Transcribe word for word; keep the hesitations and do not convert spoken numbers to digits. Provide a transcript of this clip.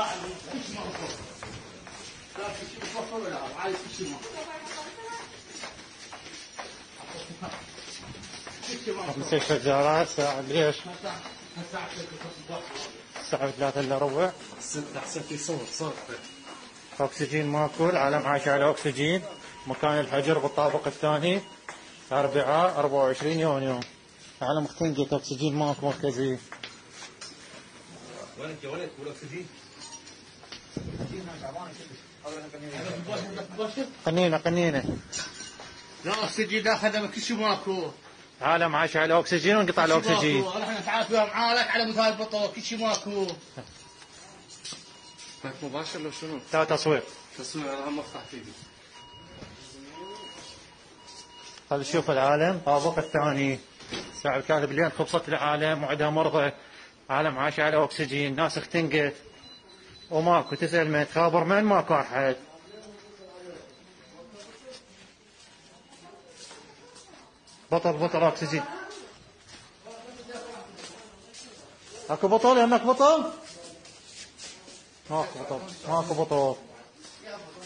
مستشفى الزهراء الساعة ليش؟ الساعة ثلاثة إلا ربع. أحسن في صوت صوت. أكسجين ماكو، العالم عايش على أكسجين. مكان الحجر بالطابق الثاني. أربعاء أربعة وعشرين يونيو. العالم اختنقت، أكسجين ماكو مركزي. وينك يا ولد والأكسجين؟ قنينة قنينة. لا أكسجين داخل كل شيء ماكو. العالم عايش على أكسجين وانقطع الأكسجين. احنا نتعافى ويا معالك على مثال بطل كل شيء ماكو. معك مباشر لو شنو؟ لا تصوير. تصوير أنا هم أفتح فيديو. خل نشوف العالم الطابق الثاني. الساعة الثالثة بالليل خبصت العالم وعندها مرضى. عالم عايش على أكسجين، ناس اختنقت وماكو. تسأل من تخابر من ماكو أحد. بطل بطل أكسجين. اكو بطل؟ يمك بطل؟ ماكو بطل ماكو بطل.